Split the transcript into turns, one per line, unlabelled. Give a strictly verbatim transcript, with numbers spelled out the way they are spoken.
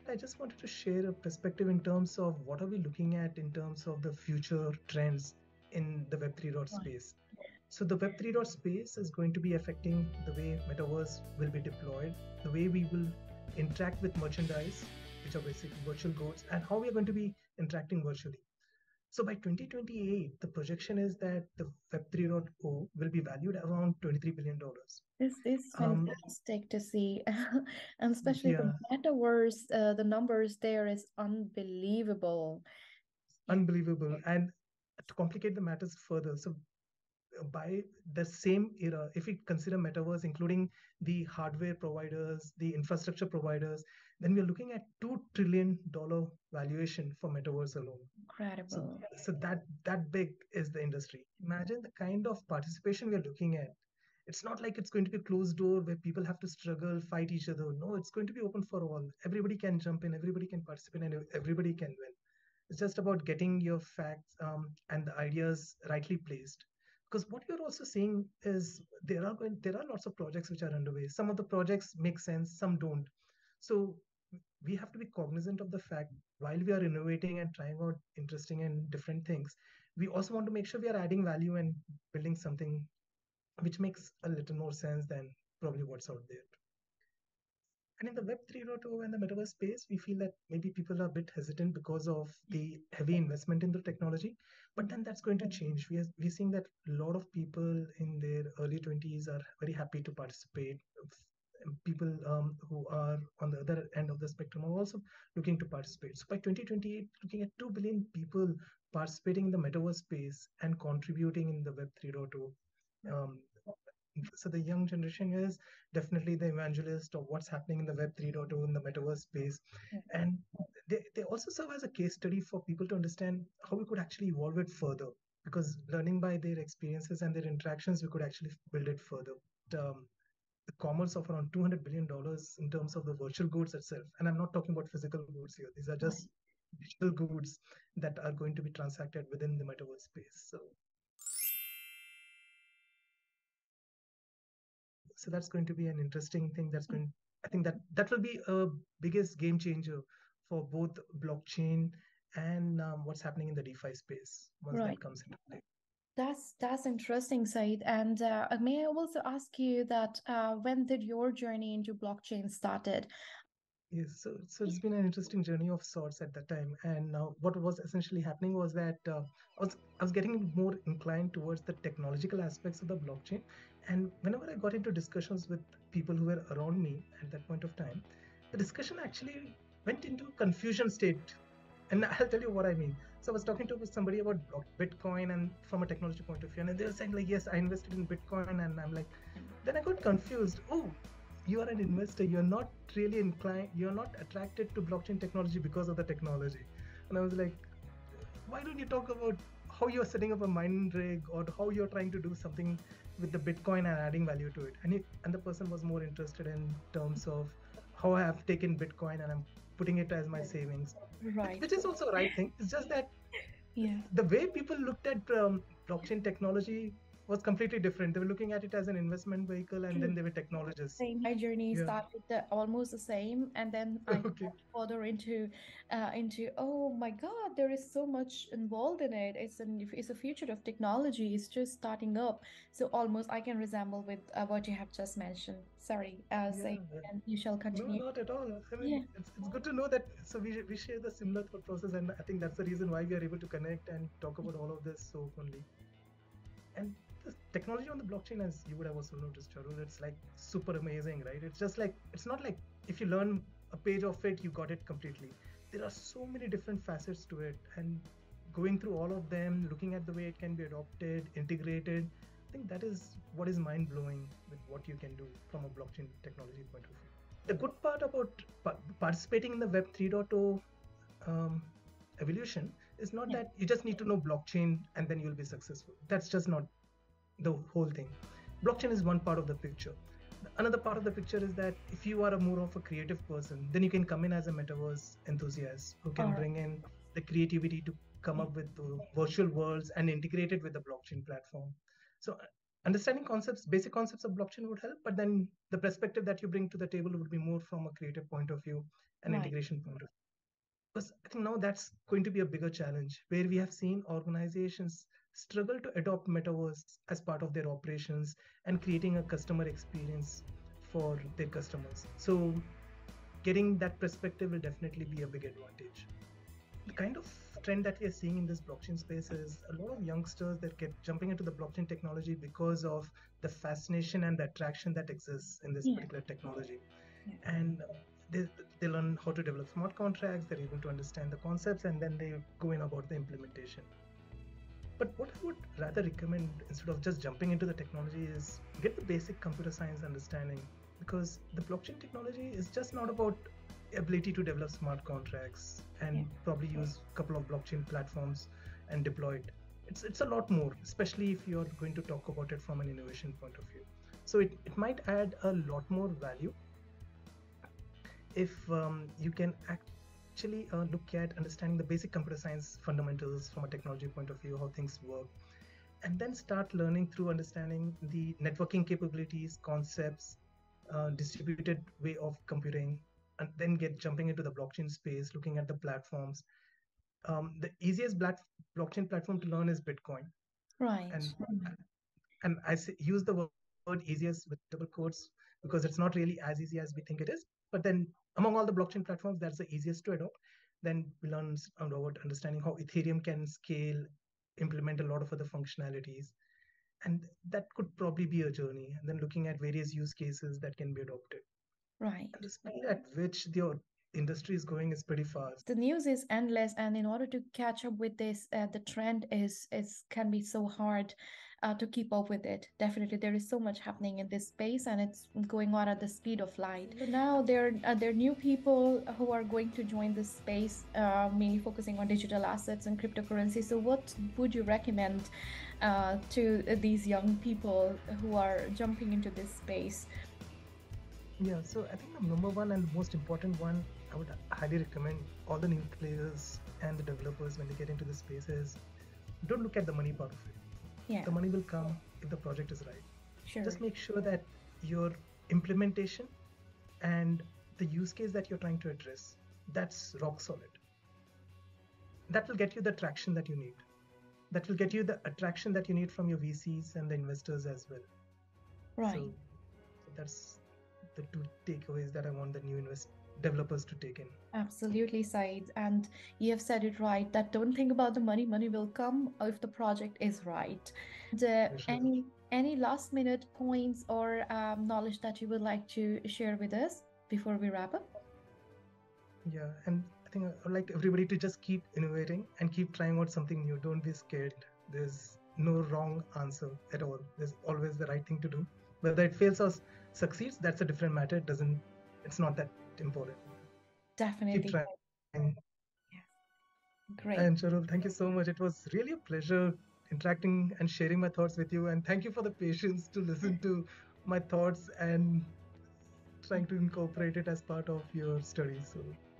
I just wanted to share a perspective in terms of what are we looking at in terms of the future trends in the Web three dot
Right.
space. So the Web three dot space is going to be affecting the way metaverse will be deployed, the way we will interact with merchandise, which are basically virtual goods, and how we are going to be interacting virtually. So by twenty twenty-eight, the projection is that the Web 3.0 will be valued around twenty-three billion dollars.
This is
Um,
fantastic to see. And especially the
yeah,
metaverse, uh, the numbers there is unbelievable. Yeah.
unbelievable. And to complicate the matters further, so by the same era, if we consider metaverse, including the hardware providers, the infrastructure providers, then we're looking at two trillion dollar valuation for metaverse alone. So,
Incredible.
so that that big is the industry. Imagine the kind of participation we're looking at. It's not like it's going to be a closed door where people have to struggle, fight each other. No, it's going to be open for all. Everybody can jump in, everybody can participate, and everybody can win. It's just about getting your facts um, and the ideas rightly placed. Because what you're also seeing is there are going, there are lots of projects which are underway. Some of the projects make sense, some don't. So we have to be cognizant of the fact while we are innovating and trying out interesting and different things, we also want to make sure we are adding value and building something which makes a little more sense than probably what's out there. And in the Web 3.0 and the metaverse space, we feel that maybe people are a bit hesitant because of the heavy investment in the technology. But then that's going to change. We are, we're seeing that a lot of people in their early twenties are very happy to participate. People um, who are on the other end of the spectrum are also looking to participate. So by twenty twenty-eight, looking at two billion people participating in the metaverse space and contributing in the Web 3.0. Um, so the young generation is definitely the evangelist of what's happening in the Web 3.0 in the metaverse space. And they, they also serve as a case study for people to understand how we could actually evolve it further. Because learning by their experiences and their interactions, we could actually build it further. Um, the commerce of around two hundred billion dollars in terms of the virtual goods itself. And I'm not talking about physical goods here. These are just digital goods that are going to be transacted within the metaverse space. So so that's going to be an interesting thing. That's going, I think that that will be a biggest game changer for both blockchain and um, what's happening in the DeFi space once
Right.
that comes into play.
That's that's interesting, Said. And uh, may I also ask you that uh, when did your journey into blockchain started?
Yes, so so it's been an interesting journey of sorts at that time. And now what was essentially happening was that uh, I was I was getting more inclined towards the technological aspects of the blockchain. And whenever I got into discussions with people who were around me at that point of time, the discussion actually went into confusion state. And I'll tell you what I mean. So I was talking to somebody about Bitcoin and from a technology point of view, and they were saying like, yes, I invested in Bitcoin, and I'm like, then I got confused. Oh, you are an investor, you're not really inclined, you're not attracted to blockchain technology because of the technology. And I was like, why don't you talk about how you're setting up a mining rig or how you're trying to do something with the Bitcoin and adding value to it? And it, and the person was more interested in terms of how I have taken Bitcoin and I'm putting it as my savings, which,
Right.
which is also a right thing. It's just that
Yeah.
the way people looked at um, blockchain technology was completely different. They were looking at it as an investment vehicle, and then
True.
they were technologists.
Same. My journey
Yeah.
started the, almost the same, and then I
Okay.
got further into, uh, into oh my God, there is so much involved in it. It's an it's a future of technology. It's just starting up, so almost I can resemble with uh, what you have just mentioned. Sorry, uh,
Yeah.
say, and you shall
No,
continue.
not at all. I
Yeah.
mean, it's, it's good to know that. So we we share the similar thought process, and I think that's the reason why we are able to connect and talk about all of this so openly. And the technology on the blockchain, as you would have also noticed, Charul, it's like super amazing, right? It's just like it's not like if you learn a page of it, you got it completely. There are so many different facets to it, and going through all of them, looking at the way it can be adopted, integrated. I think that is what is mind blowing with what you can do from a blockchain technology point of view. The good part about pa- participating in the Web 3.0 um, evolution is not
Yeah.
that you just need to know blockchain and then you'll be successful. That's just not the whole thing. Blockchain is one part of the picture. Another part of the picture is that if you are a more of a creative person, then you can come in as a metaverse enthusiast who
All
can
right.
bring in the creativity to come
Yeah.
up with the virtual worlds and integrate it with the blockchain platform. So understanding concepts, basic concepts of blockchain would help, but then the perspective that you bring to the table would be more from a creative point of view and
Right.
integration point of view. Because I think now that's going to be a bigger challenge where we have seen organizations struggle to adopt metaverse as part of their operations and creating a customer experience for their customers. So getting that perspective will definitely be a big advantage. The kind of trend that we are seeing in this blockchain space is a lot of youngsters that get jumping into the blockchain technology because of the fascination and the attraction that exists in this
Yeah.
particular technology.
Yeah.
And they, they learn how to develop smart contracts, they're able to understand the concepts, and then they go in about the implementation. But what I would rather recommend instead of just jumping into the technology is get the basic computer science understanding, because the blockchain technology is just not about ability to develop smart contracts
Yeah.
and probably use a couple of blockchain platforms and deploy it. It's it's a lot more, especially if you're going to talk about it from an innovation point of view. So it, it might add a lot more value if um, you can actually uh, look at understanding the basic computer science fundamentals from a technology point of view, how things work, and then start learning through understanding the networking capabilities, concepts, uh, distributed way of computing, and then get jumping into the blockchain space, looking at the platforms. Um, the easiest black, blockchain platform to learn is Bitcoin,
Right.
and and I say, use the word easiest with double quotes because it's not really as easy as we think it is. But then among all the blockchain platforms, that's the easiest to adopt. Then we learn about understanding how Ethereum can scale, implement a lot of other functionalities, and that could probably be a journey. And then looking at various use cases that can be adopted. And
Right.
the speed at which the industry is going is pretty fast.
The news is endless, and in order to catch up with this, uh, the trend is is can be so hard uh, to keep up with it. Definitely, there is so much happening in this space, and it's going on at the speed of light. So now there uh, there are new people who are going to join this space, uh, mainly focusing on digital assets and cryptocurrency. So, what would you recommend uh, to these young people who are jumping into this space?
Yeah, so I think the number one and the most important one I would highly recommend all the new players and the developers when they get into the space is don't look at the money part of it.
Yeah,
The money will come if the project is right.
sure.
Just make sure that your implementation and the use case that you're trying to address, that's rock solid. That will get you the traction that you need. That will get you the attraction that you need from your V Cs and the investors as well.
Right.
So, so that's the two takeaways that I want the new invest developers to take in.
Absolutely, Saeed. And you have said it right that don't think about the money. Money will come if the project is right. And uh,
For sure.
any any last minute points or um, knowledge that you would like to share with us before we wrap up?
Yeah, and I think I would like everybody to just keep innovating and keep trying out something new. Don't be scared. There's no wrong answer at all. There's always the right thing to do. Whether it fails or succeeds, that's a different matter. It doesn't. It's not that important. Keep
Definitely.
trying.
Yes. Great.
And Sharul, thank you so much. It was really a pleasure interacting and sharing my thoughts with you. And thank you for the patience to listen to my thoughts and trying to incorporate it as part of your studies. So